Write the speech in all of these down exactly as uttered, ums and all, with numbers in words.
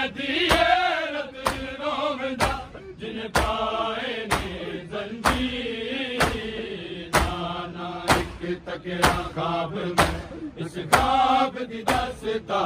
कैदिए रत रोवंदा जिन पाए ने जंजीर नाना एक तकिया ख्वाब में इस ख्वाब दी दस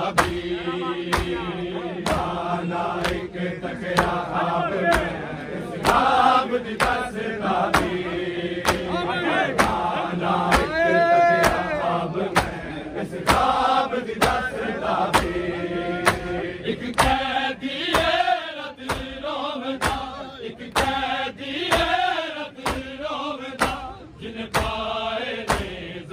ताबीर नाना एक तकिया ख्वाब में इस ख्वाब दी दस ताबीर नाना एक तकिया ख्वाब में इस ख्वाब दी दस ताबीर एक कैदिए रत रोवंदा एक कैदिए रत रोवंदा जिन पाए ने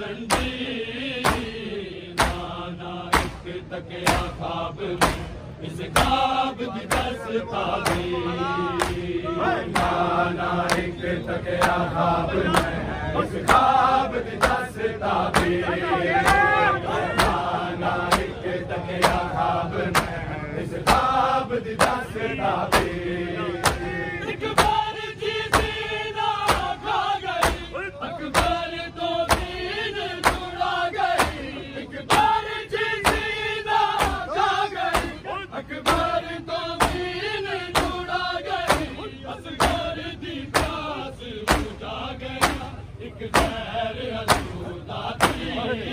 जंजीर नाना एक तकिया ख्वाब में इस ख्वाब दी दस ताबीर नाना एक तकिया ख्वाब में इस ख्वाब दी दस ताबीर नाना एक तकिया ख्वाब में इस ख्वाब दी दस ताबीर एक बार जी सीना खा गई अकबर तो दीन छुड़ा गई एक बार जी सीना खा गई अकबर तो दीन छुड़ा गई असगर दी प्यास बुझा गया एक जहर असूदा थी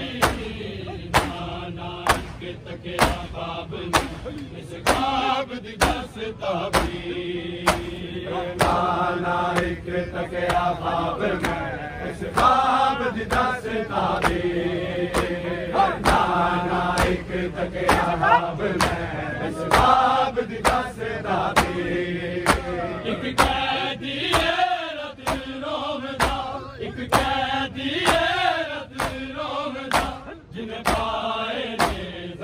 नाना एक तकिया ख्वाब में इस ख्वाब दी दस ताबीर नाना एक तकिया ख्वाब में इस ख्वाब दी दस ताबीर नाना एक तकिया ख्वाब में इस ख्वाब दी दस ताबीर एक कैदिए रत रोवंदा एक कैदिए रत रोवंदा जिन पाए ने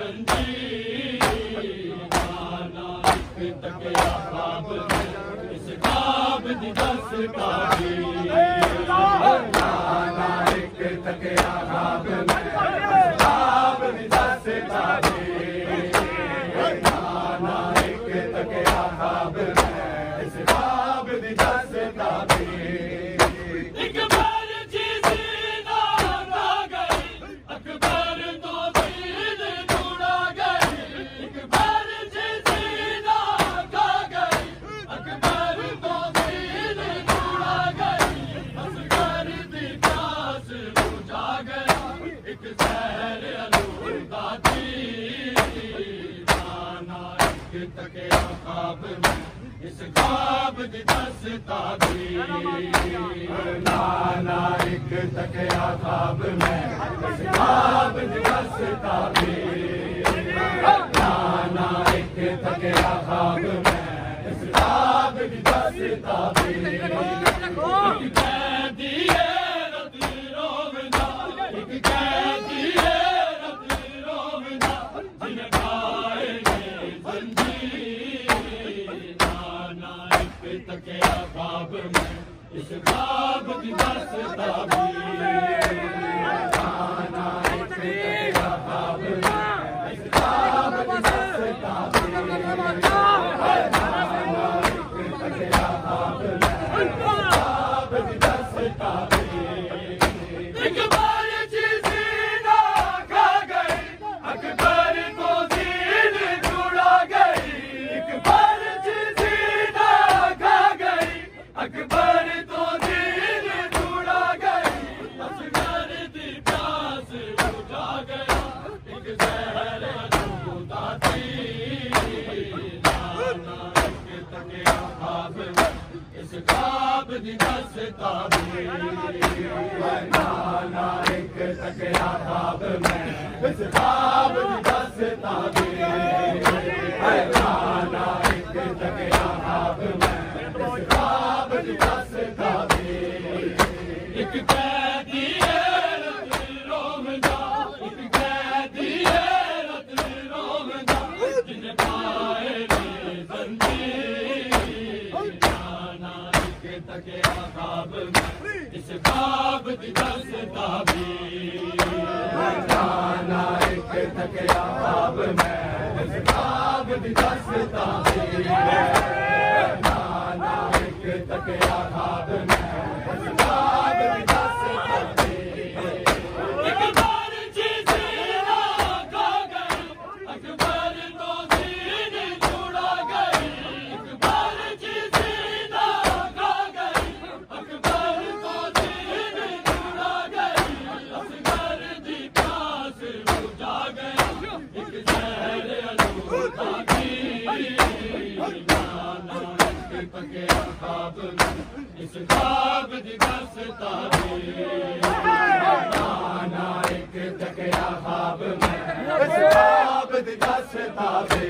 जंजीर नाना एक तकिया ख्वाब में इस ख्वाब दी दस ताबीर नाना एक तकिया ख्वाब में इस ख्वाब दी दस ताबीर नाना एक तकिया ख्वाब में इस ख्वाब दी दस ताबीर एक बार जी सीना खा गई अकबर तो दीन छुड़ा गई एक बार जी सीना खा गई अकबर तो दीन छुड़ा गई असगर दी प्यास बुझा गया एक जहर आलूदा थी नाना एक तकिया ख्वाब में इस ख्वाब दी दस ताबीर नाना एक तकिया ख्वाब में इस ख्वाब दी दस ताबीर नाना एक तकिया ख्वाब में इस ख्वाब दी दस ताबीर एक कैदिए रत रोवंदा एक कैदिए रत रोवंदा जिन पाए ने जंजीर नाना एक तकिया ख्वाब में इस ख्वाब दी दस ताबीर नाना एक तकिया ख्वाब में इस ख्वाब दी दस ताबीर नाना एक तकिया ख्वाब में इस ख्वाब दी दस ताबीर एक बार जी सीना खा गई अकबर तो दीन छुड़ा गई एक बार जी सीना खा गई अकबर तो दीन छुड़ा गई असगर दी प्यास बुझा गया एक जहर असूदा थी नाना एक तकिया ख्वाब में इस ख्वाब दी दस ताबीर नाना एक तकिया ख्वाब में इस ख्वाब दी दस ताबीर नाना एक तकिया ख्वाब में इस ख्वाब दी दस ताबीर एक कैदिए रत रोवंदा एक कैदिए रत रोवंदा जिन पाए ने जंजीर नाना एक तकिया ख्वाब में इस ख्वाब दी दस ताबीर नाना एक तकिया ख्वाब में इस ख्वाब दी दस ताबीर नाना एक तकिया ख्वाब में इस ख्वाब दी दस ताबीर एक बार जी सीना खा गई अकबर तो दीन छुड़ा इस ख्वाब दी दस्ता दी नाना एक तकिया ख्वाब में इस ख्वाब दी दस्ता दी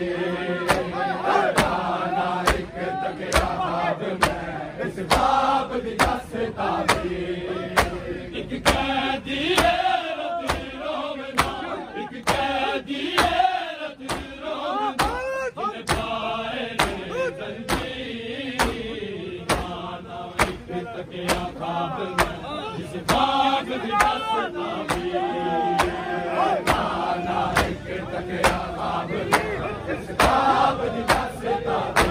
नाना एक तकिया ख्वाब में इस ख्वाब दी दस्ता दी एक कैदी है रतीरों में ना एक कैदी है रतीरों में ना जिन्हें पाए ने जंजीर नाना एक तकिया ख्वाब में इस ख्वाब दी दस्ता दी नाना एक तकिया ख्वाब में इस ख्वाब दी दस्ता दी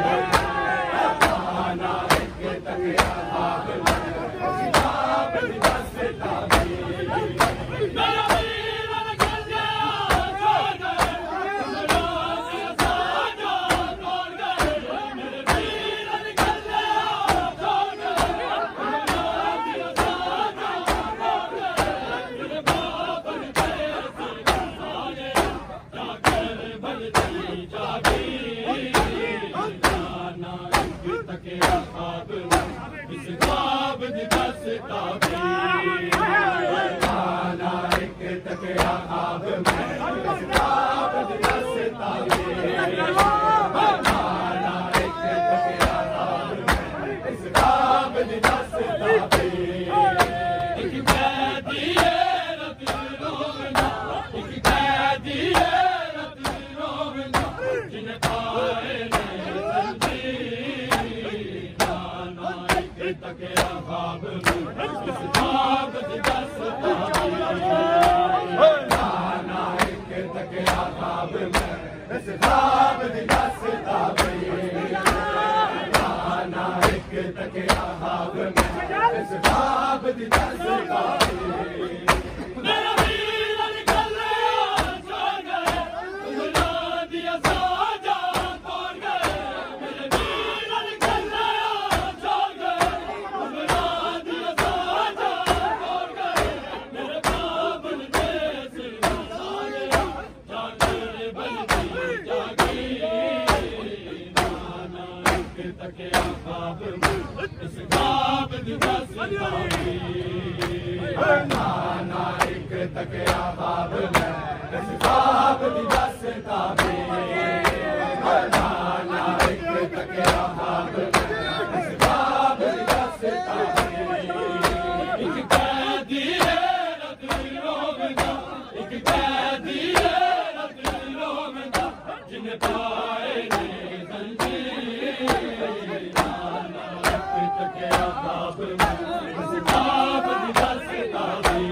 नाना एक तकिया ख्वाब में इस ख्वाब दी दस्ता दी मेरा वीर निकल गया छोड़ गए मेरा साजा तोड़ गए मेरे वीर निकल गया छोड़ गए मेरा साजा तोड़ गए मेरे बाप ने कैसे सारे जाकर भलती जागी नाना एक तकिया ख्वाब में इस ख्वाब दी दस्ता दी नाना एक तकिया ख्वाब में इस ख्वाब दी दस्ता दी नाना एक तकिया ख्वाब में इस ख्वाब दी दस्ता दी एक कैदी है रतीरों में ना एक कैदी है रतीरों में ना जिन्हें पाए ने जंजीर नाना एक तकिया ख्वाब में इस ख्वाब दी दस्ता दी नाना एक तकिया ख्वाब में इस ख्वाब दी दस्ता दी नाना एक तकिया ख्वाब में इस ख्वाब दी दस्ता दी मेरा वीर निकल गया छोड़ गए तुमने दिया साजा तोड़ गए मेरे वीर निकल गया छोड़ गए तुमने दिया साजा तोड़ गए मेरे बाप ने कैसे सारे जाकर भलती जागी नाना एक तकिया ख्वाब में इस ख्वाब दी दस्ता दी नाना एक तकिया ख्वाब में इस ख्वाब दी दस्ता दी नाना एक तकिया ख्वाब में इस ख्वाब दी दस्ता दी एक कैदी है रतीरों में ना एक कैदी है रतीरों में ना जिन्हें पाए ने जंजीर नाना एक तकिया ख्वाब में इस ख्वाब दी दस्ता दी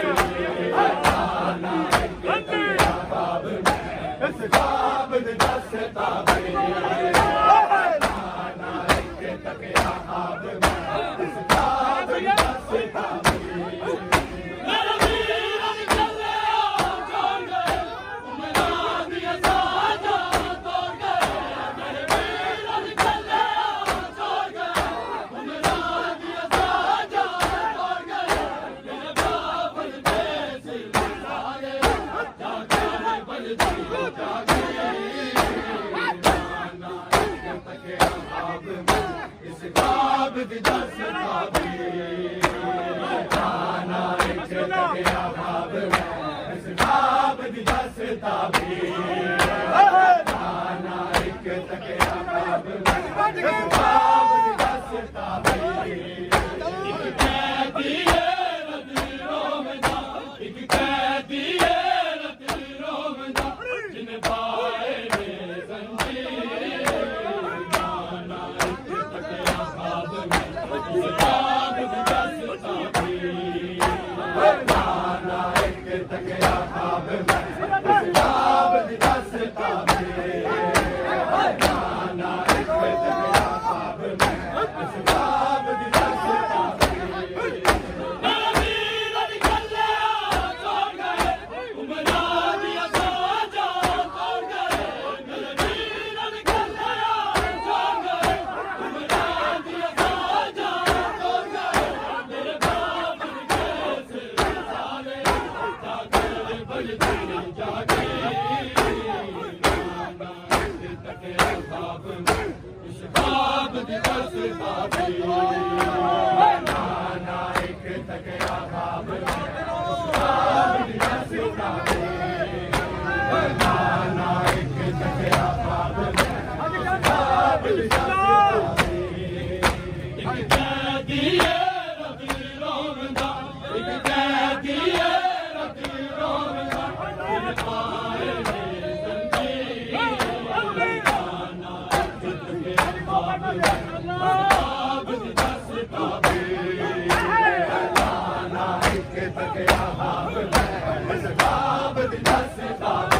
नाना एक तकिया ख्वाब में इस ख्वाब दी दस्ता दी नाना एक तकिया ख्वाब में इस ख्वाब दी दस्ता दी मेरा वीर निकल गया छोड़ गए तुमने दिया साजा तोड़ गए मेरे वीर निकल गया छोड़ गए तुमने दिया साजा तोड़ गए मेरे बाप ने कैसे सारे जाकर भलती जागी नाना एक तकिया ख्वाब में इस ख्वाब दी दस्ता दी नाना एक तकिया ख्वाब में इस ख्वाब दी दस्ता दी नाना एक तकिया ख्वाब में इस ख्वाब दी दस्ता दी एक कैदी है रतीरों में ना एक कैदी है रतीरों में ना जिन्हें पाए ने जंजीर नाना एक तकिया ख्वाब में इस ख्वाब दी दस्ता दी नाना एक तकिया ख्वाब में इस ख्वाब दी दस्ता दी नाना एक तकिया ख्वाब में इस ख्वाब दी दस्ता दी मेरा वीर निकल गया छोड़ गए तुमने दिया साजा तोड़ गए मेरे वीर निकल गया छोड़ गए तुमने दिया साजा तोड़ गए मेरे बाप ने कैसे सारे जाकर भलती तकिया ख्वाब में इस ख्वाब दी दस्ता भी नाना एक तकिया ख्वाब में ख्वाब दी दस्ता भी नाना एक तकिया ख्वाब में ख्वाब दी दस्ता भी एक कैदी है रति रोंदा एक कैदी है रति रोंदा इन पाए ने जंजीर नाना एक तकिया ख्वाब में ख्वाब दी दस्ता भी नाना एक तकिया ख्वाब में ख्वाब दी दस्ता भी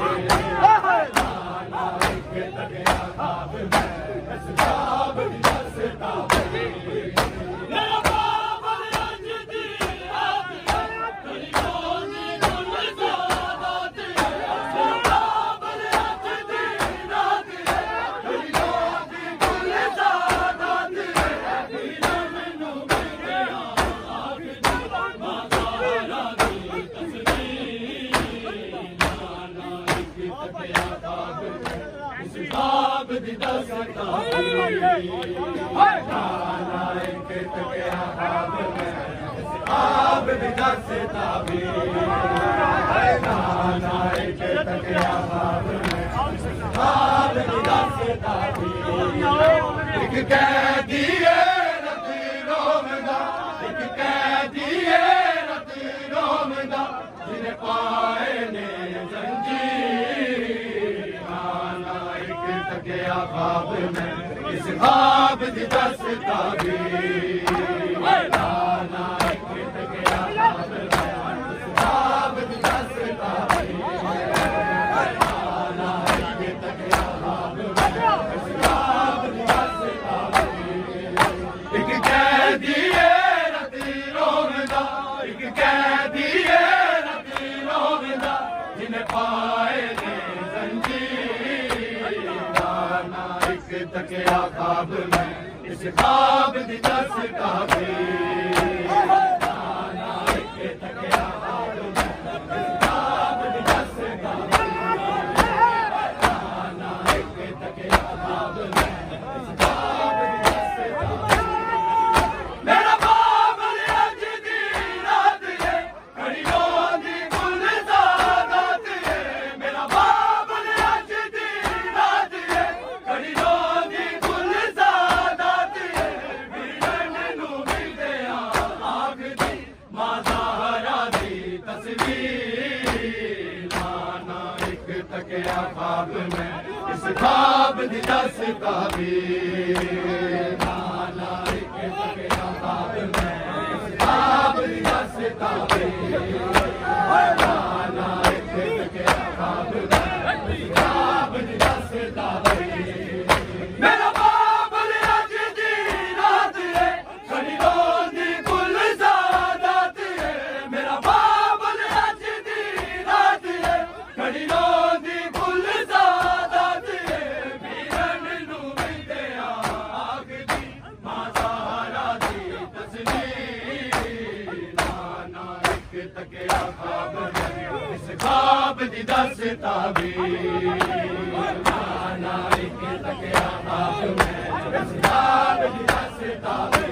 नाना एक तकिया ख्वाब में ख्वाब दी दस्ता भी मेरा बाबा अज दी रात है तेरी गोदी गुल ज़ादात है मेरा बाबा अज दी रात है तेरी गोदी गुल ज़ादात है तेरा मैनू मिल गया आग दी माज़ारा दी तस्वीर नाना एक तकिया ख्वाब में इस ख्वाब दी दस्ता भी नाना एक तकिया ख्वाब में इस ख्वाब दी दस्ता भी नाना एक तकिया ख्वाब में इस ख्वाब दी दस्ता भी एक कैदी है रति रोंदा एक कैदी है रति रोंदा जिन्हें पाए ने जंजीर नाना एक तकिया ख्वाब में इस ख्वाब दी दस्ता भी नाना एक तकिया ख्वाब में इस ख्वाब दी दस्ता भी नाना एक तकिया ख्वाब में इस ख्वाब दी दस्ता भी एक कैदी है रति रोंदा एक कैदी है रति रोंदा जिन्हें पाए ने जंजीर नाना एक तकिया ख्वाब में इस ख्वाब दी दस्ता भी नाना एक तकिया ख्वाब में इस ख्वाब दी दस्ता भी नाना एक तकिया ख्वाब में इस ख्वाब दी दस्ता भी मेरा बाबा अज दी रात है खड़ी रोंदी गुल ज़ादात है मेरा बाबा अज दी रात है खड़ी रोंदी गुल ज़ादात है वीरन नू मिल गया आग दी माज़ारा दी तस्वीर नाना एक तकिया ख्वाब में इस ख्वाब दी दस्ता भी नाना एक तकिया ख्वाब में इस ख्वाब दी दस्ता भी नाना एक तकिया ख्वाब में इस ख्वाब दी दस्ता भी मेरा बाबा अज दी रात है खड़ी रोंदी गुल ज़ादात है मेरा बाबा अज दी रात है खड़ी रोंदी गुल ज़ादात है वीरन नू मिल गया आग दी माज़ारा दी तस्वीर नाना एक तकिया ख्वाब में इस ख्वाब दी दस्ता भी नाना एक तकिया ख्वाब में इस ख्वाब दी दस्ता भी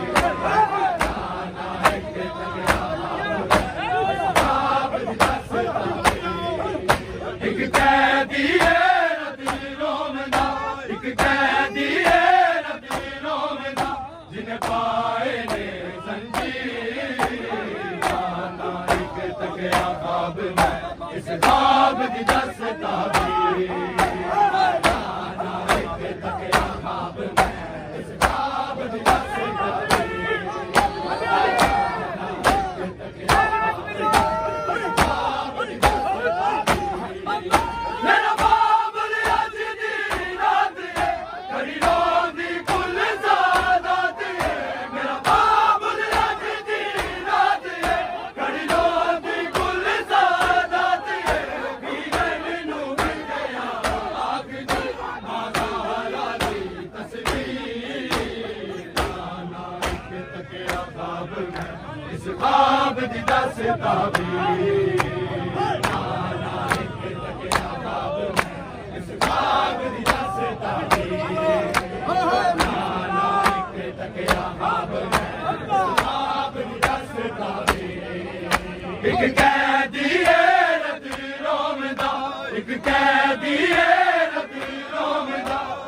नाना एक तकिया ख्वाब में इस ख्वाब दी दस्ता भी एक कैदी है रति रोंदा एक कैदी है रति रोंदा जिन्हें पाए ने जंजीर नाना एक तकिया ख्वाब में इस ख्वाब दी दस्ता भी नाना एक तकिया ख्वाब में इस ख्वाब दी दस्ता भी नाना एक तकिया ख्वाब में इस ख्वाब दी दस्ता भी मेरा बाबा अज दी रात है खड़ी रोंदी गुल ज़ादात है मेरा बाबा अज दी रात है खड़ी रोंदी गुल ज़ादात है वीरन नू मिल गया आग दी माज़ारा दी तस्वीर नाना एक तकिया ख्वाब में इस ख्वाब दी दस्ता भी नाना एक तकिया ख्वाब में इस ख्वाब दी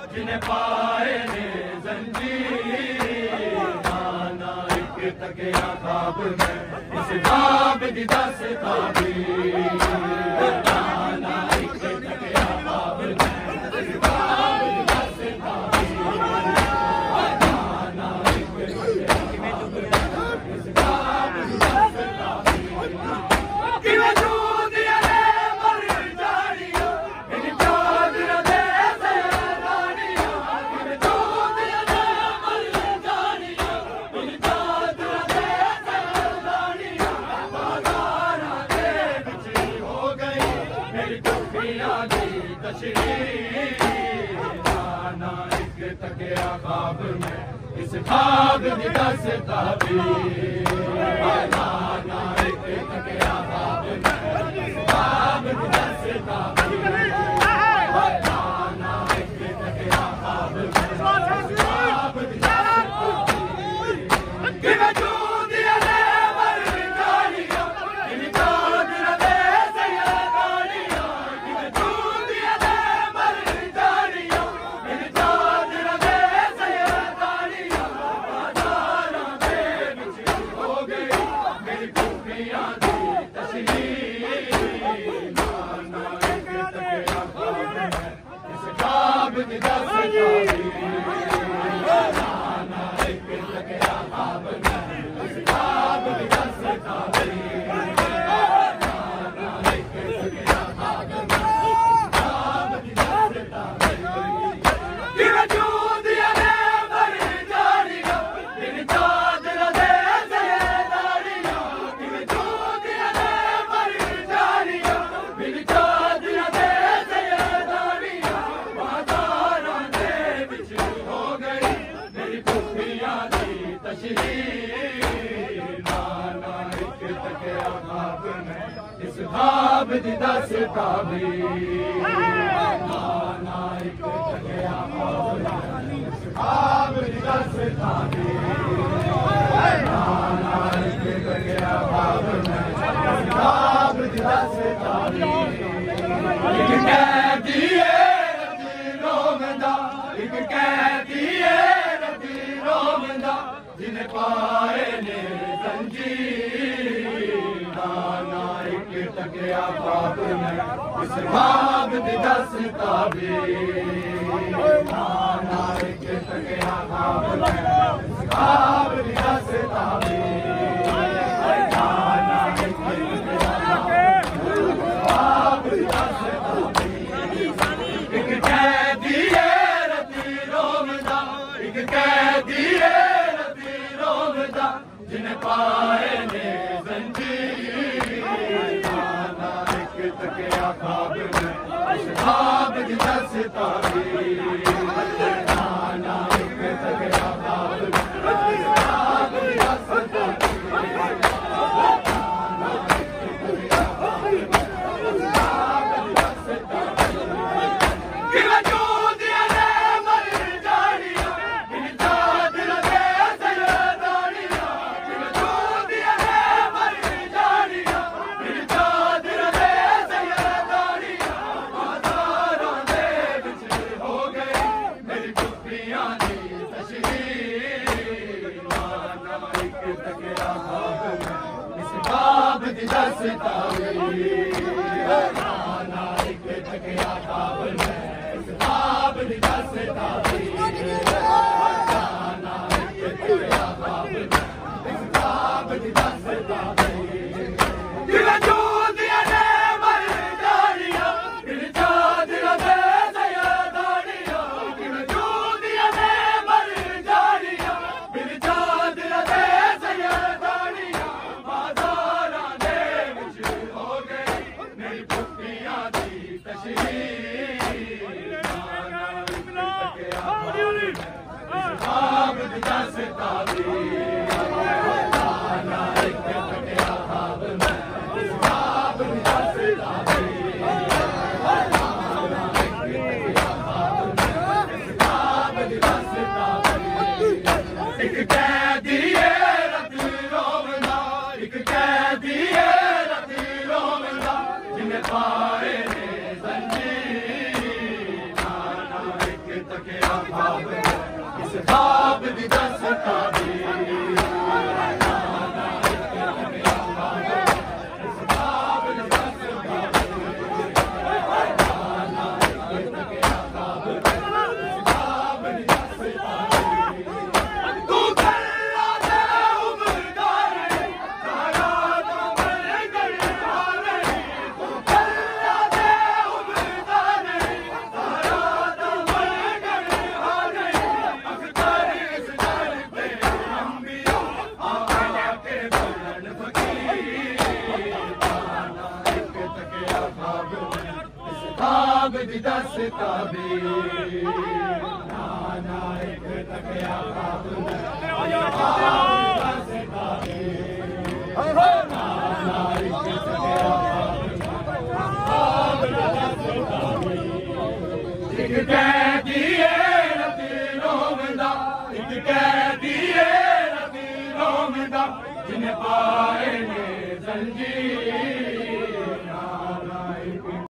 जिन्हें पाए ने जंजीर आना एक तकिया ख्वाब में इस ख्वाब दी दस ताबीर आना एक तकिया ख्वाब में इस ख्वाब दी दस ताबीर आना एक तकिया ख्वाब में इस ख्वाब दी दस ताबीर कि वजूद अले मर जानिया इन चादर दे सैलानिया कि वजूद अले मर जानिया इन चादर दे सैलानिया बाजारा दे विच हो गई मेरी कुफिया दी तशरीह आना एक तकिया ख्वाब में इस ख्वाब दी दस ताबीर आना एक तकिया ख्वाब में इस ख्वाब दी दस ताबीर आना एक तकिया ख्वाब में इस ख्वाब दी दस ताबीर कि वजूद अले मर जानिया इन चादर दे सैलानिया कि वजूद अले मर जानिया इन चादर दे सैलानिया बाजारा दे विच हो गई मेरी कुफिया दी तशरीह आना एक तकिया ख्वाब में इस ख्वाब दी दस ताबीर आना एक तकिया ख्वाब में इस ख्वाब दी दस ताबीर आना एक तकिया ख्वाब में इस ख्वाब दी दस ताबीर कि वजूद अले मर जानिया इन चादर दे सैलानिया कि वजूद अले मर जानिया इन चादर दे सैलानिया बाजारा दे विच हो गई मेरी कुफिया दी तशरीह आना एक तकिया ख्वाब में इस ख्वाब दी दस ताबीर आना एक तकिया ख्वाब में इस ख्वाब दी दस ताबीर आना एक तकिया ख्वाब में इस ख्वाब दी दस ताबीर एक कैदी है रती रोमदा एक कैदी है रती रोमदा जिन्हें पाए ने जंजीर आना एक तकिया ख्वाब में इस ख्वाब दी दस ताबीर आना एक तकिया ख्वाब में इस ख्वाब दी दस ताबीर आना एक तकिया ख्वाब दी दस ताबीर एक कैदी है रती रोमदा एक कैदी है रती रोमदा जिन्हें पाए ने जंजीर आना एक तकिया ख्वाब में इस ख्वाब दी दस ताबीर आना एक तकिया ख्वाब में इस ख्वाब दी दस ताबीर आना एक तकिया ख्वाब में इस ख्वाब दी दस ताबीर कि वजूद अले मर जानिया इन चादर दे सैलानिया कि वजूद अले मर जानिया इन चादर दे सैलानिया बाजारा दे विच हो गई मेरी कुफिया दी तशरीह आना एक तकिया ख्वाब में इस ख्वाब दी दस ताबीर आना एक तकिया ख्वाब में इस ख्वाब दी दस ताबीर आना एक तकिया ख्वाब में इस ख्वाब दी दस ताबीर कि वजूद अले मर जानिया इन चादर दे सैलानिया कि वजूद अले मर जानिया इन चादर दे सैलानिया बाजारा दे विच हो गई मेरी कुफिया दी तशरीह आना एक तकिया ख्वाब में इस ख्वाब दी दस ताबीर आना एक तकिया ख्वाब में इस ख्वाब दी दस ताबीर आना एक तकिया ख्वाब में इस ख्वाब दी दस ताबीर एक कैदी है रती रोमदा एक कैदी है रती रोमदा जिन्हें पाए ने जंजीर आना एक तकिया ख्वाब इस ख्वाब दी दस ताबीर ख्वाब दी दस ताबीर नाना एक तकिया ख्वाब दस ताबीर नाना एक तकिया ख्वाब दस ताबीर